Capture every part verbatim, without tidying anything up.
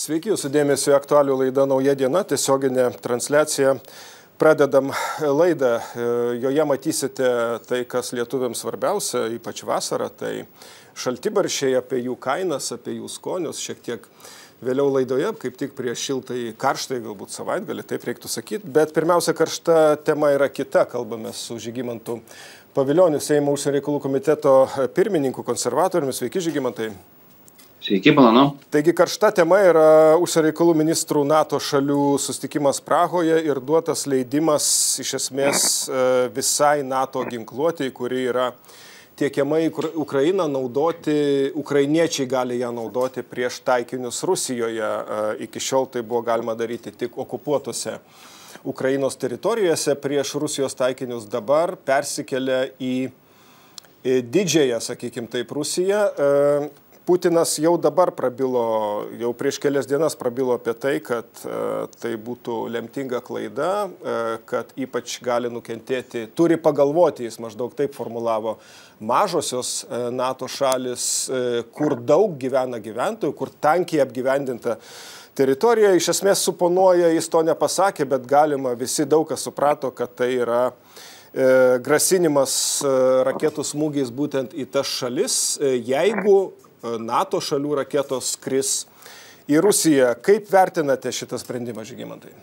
Sveiki, jūsų dėmesio aktualių laida Nauja diena, tiesioginė transliacija. Pradedam laidą, joje matysite tai, kas lietuviams svarbiausia, ypač vasarą, tai šaltibarščiai, apie jų kainas, apie jų skonius, šiek tiek vėliau laidoje, kaip tik prieš šiltai karštai, galbūt savaitgalį, taip reiktų sakyti, bet pirmiausia, karšta tema yra kita, kalbame su Žygimantu Pavilioniu, Seimo užsienio reikalų komiteto pirmininku, konservatoriumi. Sveiki, Žygimantai. Sveiki, malonu. Taigi karšta tema yra užsienio reikalų ministrų NATO šalių susitikimas Prahoje ir duotas leidimas iš esmės visai NATO ginkluotei, kuri yra tiekiama į Ukrainą, naudoti, ukrainiečiai gali ją naudoti prieš taikinius Rusijoje. Iki šiol tai buvo galima daryti tik okupuotose Ukrainos teritorijose prieš Rusijos taikinius, dabar persikelia į didžiąją, sakykime taip, Rusiją. Putinas jau dabar prabilo, jau prieš kelias dienas prabilo apie tai, kad e, tai būtų lemtinga klaida, e, kad ypač gali nukentėti, turi pagalvoti, jis maždaug taip formulavo, mažosios e, NATO šalis, e, kur daug gyvena gyventojų, kur tankiai apgyvendinta teritorija. Iš esmės suponuoja, jis to nepasakė, bet galima, visi daug kas suprato, kad tai yra e, grasinimas e, raketų smūgiais būtent į tas šalis, e, jeigu NATO šalių raketos skris į Rusiją. Kaip vertinate šitą sprendimą, Žygimantai?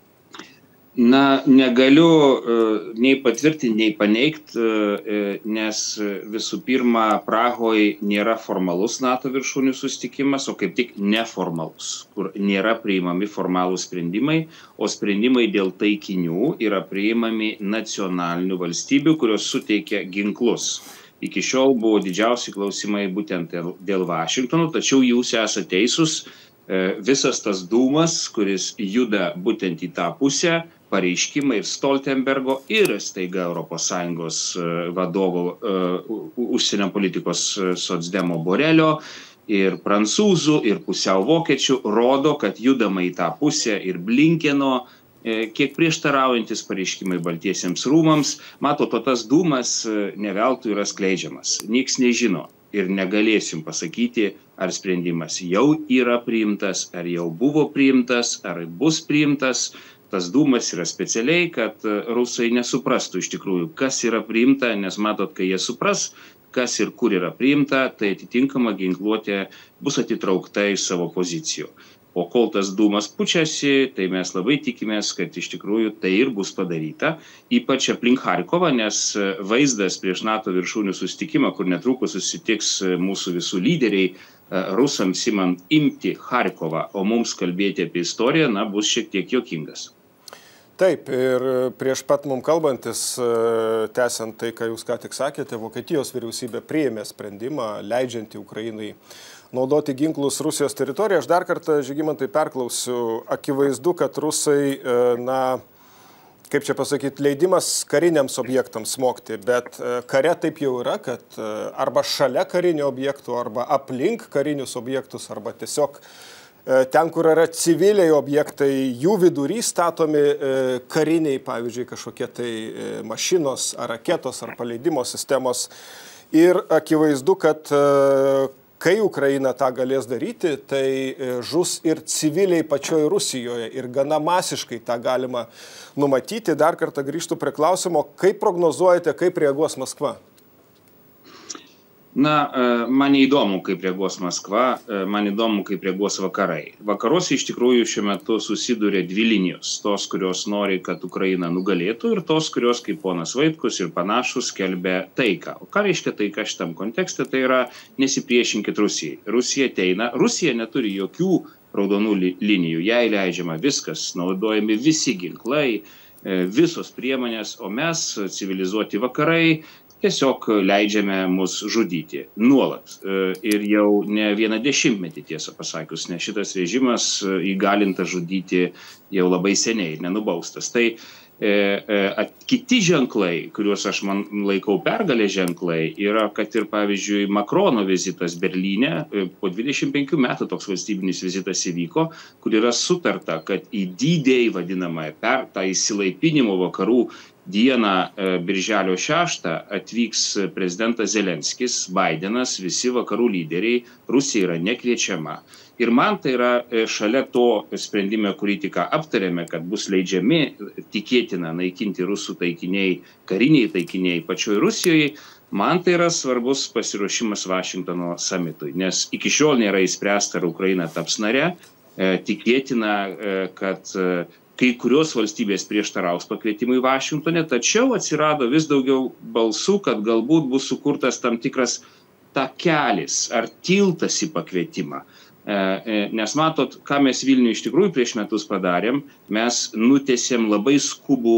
Na, negaliu uh, nei patvirtinti, nei paneigti, uh, nes visų pirma, Prahoje nėra formalus NATO viršūnių susitikimas, o kaip tik neformalus, kur nėra priimami formalūs sprendimai, o sprendimai dėl taikinių yra priimami nacionalinių valstybių, kurios suteikia ginklus. Iki šiol buvo didžiausi klausimai būtent dėl Vašingtono, tačiau jūs esate teisūs, visas tas dūmas, kuris juda būtent į tą pusę, pareiškimai ir Stoltenbergo ir staiga Europos Sąjungos vadovo užsienio politikos socdemo Borelio ir prancūzų ir pusiau vokiečių rodo, kad judama į tą pusę ir Blinkeno, kiek prieštaraujantis pareiškimai Baltiesiems rūmams. Matot, o tas dūmas ne veltui yra skleidžiamas. Nieks nežino ir negalėsim pasakyti, ar sprendimas jau yra priimtas, ar jau buvo priimtas, ar bus priimtas. Tas dūmas yra specialiai, kad rusai nesuprastų iš tikrųjų, kas yra priimta, nes matot, kai jie supras, kas ir kur yra priimta, tai atitinkama ginkluotė bus atitraukta iš savo pozicijų. O kol tas dūmas pučiasi, tai mes labai tikimės, kad iš tikrųjų tai ir bus padaryta, ypač aplink Harkovą, nes vaizdas prieš NATO viršūnių susitikimą, kur netrukus susitiks mūsų visų lyderiai, rusams imant imti Harkovą, o mums kalbėti apie istoriją, na, bus šiek tiek juokingas. Taip, ir prieš pat mums kalbantis, tęsiant tai, ką jūs ką tik sakėte, Vokietijos vyriausybė priėmė sprendimą, leidžiantį Ukrainai naudoti ginklus Rusijos teritoriją. Aš dar kartą, Žygimantai, perklausiu, akivaizdu, kad rusai, na, kaip čia pasakyti, leidimas kariniams objektams smogti, bet kare taip jau yra, kad arba šalia karinių objektų, arba aplink karinius objektus, arba tiesiog ten, kur yra civiliai objektai, jų vidury statomi kariniai, pavyzdžiui, kažkokie tai mašinos, ar raketos, ar paleidimo sistemos. Ir akivaizdu, kad kai Ukraina tą galės daryti, tai žus ir civiliai pačioje Rusijoje ir gana masiškai tą galima numatyti. Dar kartą grįžtų prie klausimo, kaip prognozuojate, kaip reaguos Maskva? Na, man įdomu, kaip reaguos Maskva, man įdomu, kaip reaguos vakarai. Vakaruose iš tikrųjų šiuo metu susiduria dvi linijos. Tos, kurios nori, kad Ukraina nugalėtų, ir tos, kurios, kaip ponas Vaitkus ir panašus, skelbia taiką. O ką reiškia taika šitam kontekste? Tai yra nesipriešinkit Rusijai. Rusija ateina, Rusija neturi jokių raudonų linijų. Jai leidžiama viskas, naudojami visi ginklai, visos priemonės, o mes, civilizuoti vakarai, tiesiog leidžiame mus žudyti nuolat. Ir jau ne vieną dešimtmetį, tiesą pasakius, nes šitas režimas įgalinta žudyti jau labai seniai, nenubaustas. Tai e, e, kiti ženklai, kuriuos aš man laikau pergalės ženklai, yra, kad ir, pavyzdžiui, Makrono vizitas Berlyne, po dvidešimt penkių metų toks valstybinis vizitas įvyko, kur yra sutarta, kad į D-Day vadinamąją, per tą įsilaipinimo vakarų dieną, birželio šeštą, atvyks prezidentas Zelenskis, Bidenas, visi vakarų lyderiai, Rusija yra nekviečiama. Ir man tai yra šalia to sprendime, kurį tik aptarėme, kad bus leidžiami tikėtina naikinti rusų taikiniai, kariniai taikiniai pačioj Rusijoje, man tai yra svarbus pasiruošimas Vašingtono samitui, nes iki šiol nėra įspręsta, ar Ukraina taps nare. Tikėtina, kad kai kurios valstybės prieštaraus pakvietimui Vašingtone, tačiau atsirado vis daugiau balsų, kad galbūt bus sukurtas tam tikras takelis ar tiltas į pakvietimą. Nes matot, ką mes Vilniuje iš tikrųjų prieš metus padarėm, mes nutiesėm labai skubų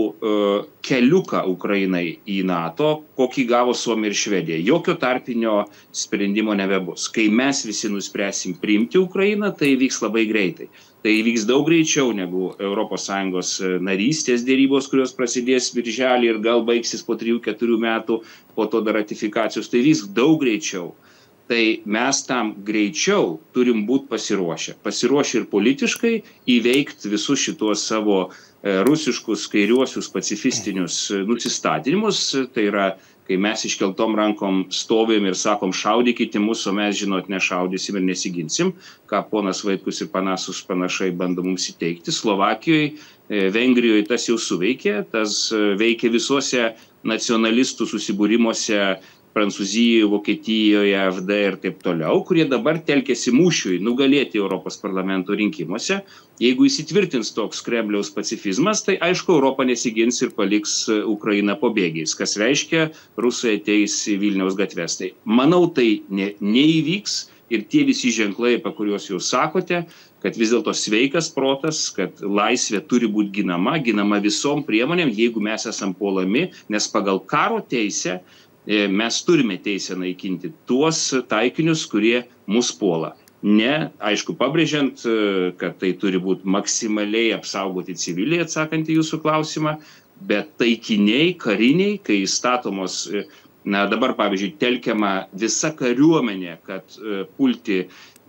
keliuką Ukrainai į NATO, kokį gavo Suomija ir Švedija. Jokio tarpinio sprendimo nebebus. Kai mes visi nuspręsim priimti Ukrainą, tai vyks labai greitai. Tai vyks daug greičiau negu Europos Sąjungos narystės dėrybos, kurios prasidės birželį ir gal baigsis po trijų keturių metų, po to dar ratifikacijos. Tai vyks daug greičiau. Tai mes tam greičiau turim būti pasiruošę. Pasiruošę ir politiškai įveikti visus šitos savo rusiškus, kairiuosius, pacifistinius nusistatymus. Tai yra, kai mes iškeltom rankom stovim ir sakom, šaudykite mus, o mes, žinot, nešaudysim ir nesiginsim, ką ponas Vaitkus ir panašus panašai bando mums įteikti. Slovakijoje, Vengrijoje tas jau suveikė, tas veikia visuose nacionalistų susibūrimuose, Prancūzijoje, Vokietijoje, A F D ir taip toliau, kurie dabar telkėsi mūšiui nugalėti Europos parlamento rinkimuose. Jeigu įsitvirtins toks Kremliaus pacifizmas, tai aišku, Europa nesigins ir paliks Ukrainą po bėgiais, kas reiškia, rusai ateis į Vilniaus gatves. Tai manau, tai ne, neįvyks ir tie visi ženklai, apie kuriuos jūs sakote, kad vis dėlto sveikas protas, kad laisvė turi būti ginama, ginama visom priemonėm, jeigu mes esam puolami, nes pagal karo teisę mes turime teisę naikinti tuos taikinius, kurie mus puola. Ne, aišku, pabrėžiant, kad tai turi būti maksimaliai apsaugoti civiliai, atsakant į jūsų klausimą, bet taikiniai, kariniai, kai statomos, na dabar, pavyzdžiui, telkiama visa kariuomenė, kad pulti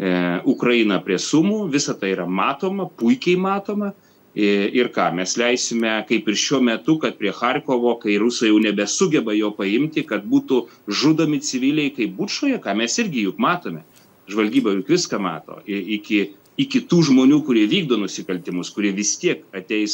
Ukrainą prie Sumų, visa tai yra matoma, puikiai matoma. Ir ką, mes leisime, kaip ir šiuo metu, kad prie Charkovo, kai rusai jau nebesugeba jo paimti, kad būtų žudomi civiliai kaip Bučoje, ką mes irgi juk matome. Žvalgyba juk viską mato. Iki, iki tų žmonių, kurie vykdo nusikaltimus, kurie vis tiek ateis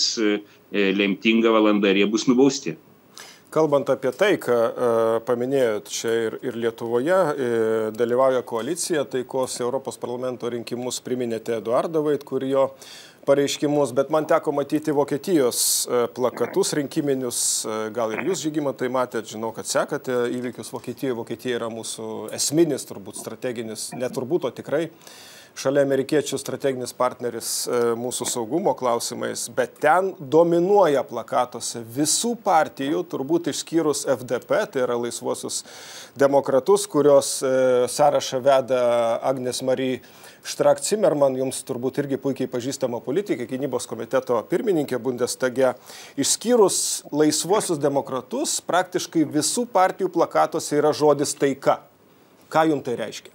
lemtinga valanda ir jie bus nubausti. Kalbant apie tai, ką paminėjot, čia ir, ir Lietuvoje dalyvauja koalicija, taikos Europos parlamento rinkimus priminėte Eduardą Vaitkų ir jo pareiškimus, bet man teko matyti Vokietijos plakatus rinkiminius, gal ir jūs, Žygimantai, matėt, žinau, kad sekate įvykius Vokietijoje. Vokietija yra mūsų esminis, turbūt strateginis, neturbūt, o tikrai šalia amerikiečių strateginis partneris mūsų saugumo klausimais, bet ten dominuoja plakatuose visų partijų, turbūt išskyrus F D P, tai yra laisvuosius demokratus, kurios sąrašą veda Agnes Marie Strack-Zimmermann, jums turbūt irgi puikiai pažįstama politikė, gynybos komiteto pirmininkė Bundestage. Išskyrus laisvuosius demokratus, praktiškai visų partijų plakatuose yra žodis taika. Ką jums tai reiškia?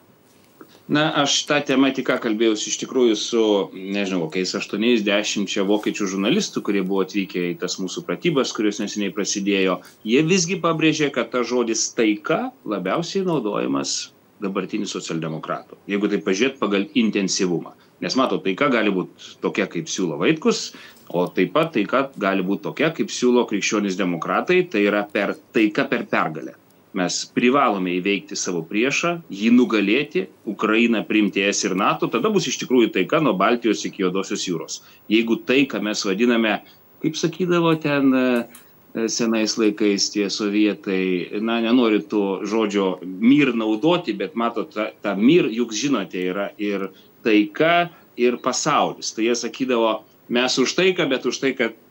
Na, aš tą temą tik ką kalbėjausi iš tikrųjų su, nežinau, kokiais aštuoniais dešimčia vokiečių žurnalistų, kurie buvo atvykę į tas mūsų pratybas, kurios neseniai prasidėjo. Jie visgi pabrėžė, kad ta žodis taika labiausiai naudojamas dabartinių socialdemokratų. Jeigu tai pažiūrėt pagal intensyvumą. Nes mato, taika gali būti tokia, kaip siūlo Vaitkus, o taip pat taika gali būti tokia, kaip siūlo krikščionys demokratai, tai yra per taika per pergalę. Mes privalome įveikti savo priešą, jį nugalėti, Ukrainą priimti E S ir NATO, tada bus iš tikrųjų taika nuo Baltijos iki Juodosios jūros. Jeigu tai, ką mes vadiname, kaip sakydavo ten senais laikais tie sovietai, na, nenoriu to žodžio mir naudoti, bet matot, ta, ta mir, juk žinote, yra ir taika, ir pasaulis. Tai jie sakydavo, mes už taiką, bet už tai, kad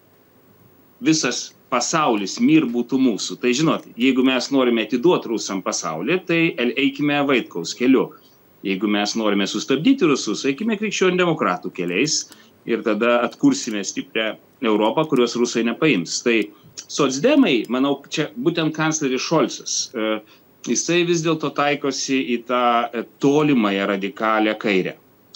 visas pasaulis, mir būtų mūsų. Tai žinot, jeigu mes norime atiduoti rusam pasaulį, tai eikime Vaitkaus keliu. Jeigu mes norime sustabdyti rusus, eikime krikščionių demokratų keliais ir tada atkursime stiprią Europą, kurios rusai nepaims. Tai socdemai, manau, čia būtent kancleris Šolcas, jisai vis dėlto taikosi į tą tolimąją radikalią kairę.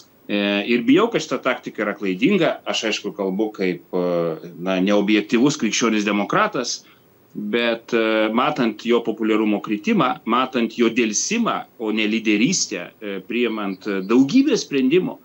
Ir bijau, kad šita taktika yra klaidinga. Aš aišku kalbu kaip na, neobjektyvus krikščionis demokratas, bet matant jo populiarumo kritimą, matant jo dėlsimą, o ne lyderystę, priimant daugybę sprendimų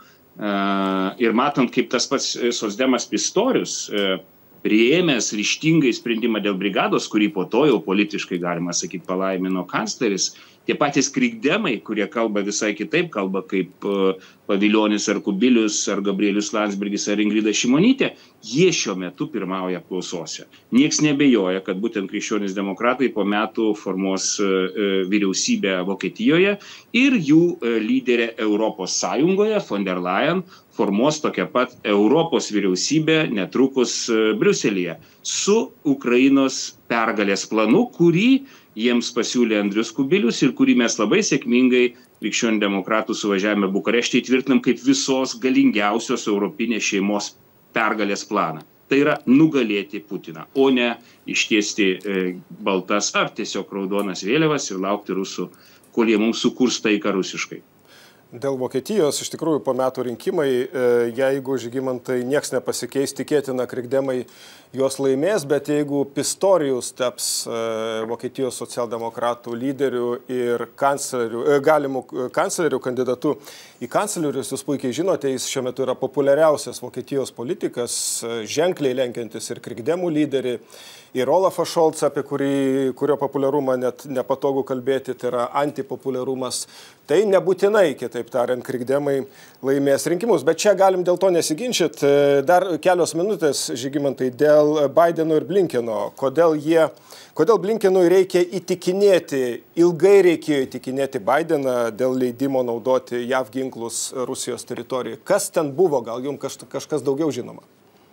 ir matant, kaip tas pats socdemas Pistorius, priėmęs ryžtingai sprendimą dėl brigados, kurį po to jau politiškai, galima sakyti, palaimino kancleris, tie patys krikdemai, kurie kalba visai kitaip, kalba kaip Paviljonis ar Kubilius, ar Gabrielius Landsbergis, ar Ingrida Šimonytė, jie šiuo metu pirmauja apklausose. Nieks nebejoja, kad būtent krikščionys demokratai po metų formuos vyriausybę Vokietijoje ir jų lyderė Europos Sąjungoje, von der Leyen, formuos tokią pat Europos vyriausybę netrukus Briuselyje su Ukrainos pergalės planu, kurį jiems pasiūlė Andrius Kubilius ir kurį mes labai sėkmingai krikščionių demokratų suvažiavime Bukarešte įtvirtinam kaip visos galingiausios europinės šeimos pergalės planą. Tai yra nugalėti Putiną, o ne ištiesti baltas ar tiesiog raudonas vėliavas ir laukti rusų, kol jie mums sukurs taiką rusiškai. Dėl Vokietijos, iš tikrųjų, po metų rinkimai, jeigu, Žygimantai, nieks nepasikeis, tikėtina, krikdemai juos laimės, bet jeigu Pistorius taps Vokietijos socialdemokratų lyderių ir kanclerių, galimų kanclerių kandidatu į kanclerius, jūs puikiai žinote, jis šiuo metu yra populiariausias Vokietijos politikas, ženkliai lenkiantis ir krikdemų lyderį, ir Olafą Šolcą, apie kurį, kurio populiarumą net nepatogu kalbėti, tai yra antipopuliarumas. Tai nebūtinai, kitaip tariant, krikdemai laimės rinkimus. Bet čia galim dėl to nesiginčyti. Dar kelios minutės, Žygimantai, dėl Baideno ir Blinkeno. Kodėl, jie, kodėl Blinkenui reikia įtikinėti, ilgai reikėjo įtikinėti Baideną dėl leidimo naudoti J A V ginklus Rusijos teritorijoje. Kas ten buvo? Gal jums kaž, kažkas daugiau žinoma?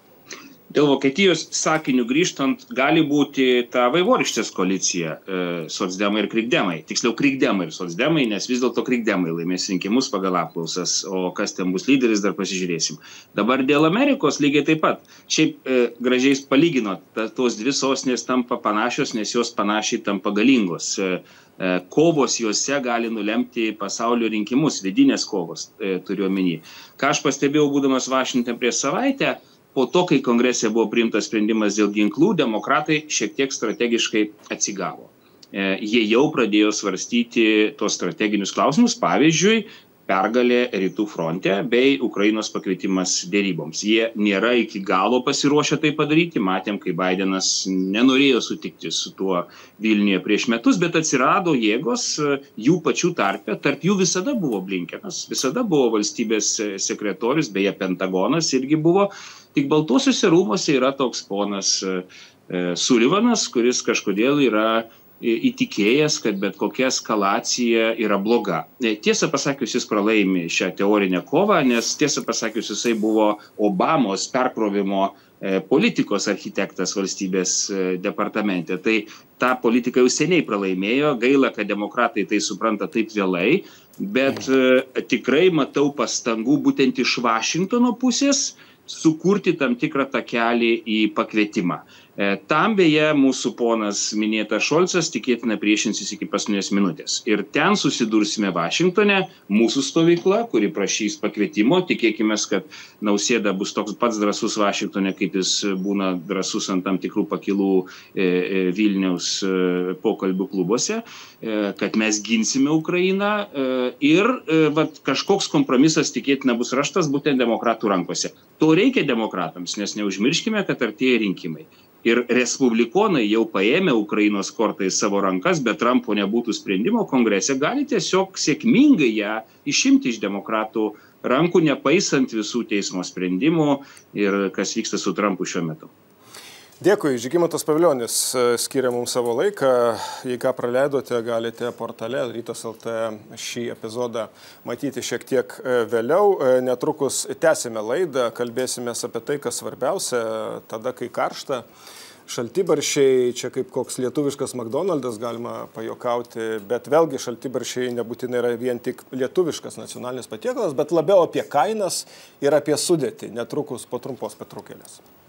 Dėl Vokietijos sakinių grįžtant, gali būti ta vaivorykštės koalicija e, socdemai ir krikdemai. Tiksliau, krikdemai ir socdemai, nes vis dėlto krikdemai laimės rinkimus pagal apklausas, o kas ten bus lyderis, dar pasižiūrėsim. Dabar dėl Amerikos lygiai taip pat. Šiaip e, gražiais palyginot, ta, tos dvi sostinės tampa panašios, nes jos panašiai tampa galingos. E, e, kovos juose gali nulemti pasaulio rinkimus, vidinės kovos, e, turiu omeny. Ką aš pastebėjau, būdamas Vašingtone prieš savaitę, po to, kai kongrese buvo priimtas sprendimas dėl ginklų, demokratai šiek tiek strategiškai atsigavo. E, jie jau pradėjo svarstyti tos strateginius klausimus, pavyzdžiui, pergalė Rytų fronte bei Ukrainos pakvietimas dėryboms. Jie nėra iki galo pasiruošę tai padaryti. Matėm, kai Baidenas nenorėjo sutikti su tuo Vilniuje prieš metus, bet atsirado jėgos jų pačių tarpe. Tarp jų visada buvo Blinkenas, visada buvo valstybės sekretorius, beje, Pentagonas irgi buvo. Tik Baltuosiuose rūmuose yra toks ponas Sullivanas, kuris kažkodėl yra įtikėjęs, kad bet kokia eskalacija yra bloga. Tiesą pasakius, jis pralaimi šią teorinę kovą, nes tiesą pasakius, jisai buvo Obamos perkrovimo politikos architektas valstybės departamente. Tai tą politiką jau seniai pralaimėjo, gaila, kad demokratai tai supranta taip vėlai, bet tikrai matau pastangų būtent iš Vašingtono pusės sukurti tam tikrą takelį į pakvietimą. Tam beje mūsų ponas minėtas Šolcas tikėtina priešinsis iki paskutinės minutės. Ir ten susidursime Vašingtone, mūsų stovykla, kuri prašys pakvietimo. Tikėkime, kad Nausėda bus toks pats drąsus Vašingtone, kaip jis būna drąsus ant tam tikrų pakilų Vilniaus pokalbių klubuose, kad mes ginsime Ukrainą ir vat, kažkoks kompromisas tikėtina bus raštas būtent demokratų rankose. To reikia demokratams, nes neužmirškime, kad artėja rinkimai. Ir respublikonai jau paėmė Ukrainos kortą į savo rankas, bet Trumpo nebūtų sprendimo kongrese, gali tiesiog sėkmingai ją išimti iš demokratų rankų, nepaisant visų teismo sprendimų ir kas vyksta su Trumpu šiuo metu. Dėkui, Žygimantas Paviljonis skiria mums savo laiką. Jei ką praleidote, galite portale rytas taškas lt šį epizodą matyti šiek tiek vėliau. Netrukus tęsime laidą, kalbėsime apie tai, kas svarbiausia, tada, kai karšta. Šaltibaršiai, čia kaip koks lietuviškas McDonald's galima pajokauti, bet vėlgi šaltibaršiai nebūtinai yra vien tik lietuviškas nacionalinis patiekalas, bet labiau apie kainas ir apie sudėtį, netrukus po trumpos pertraukėlės.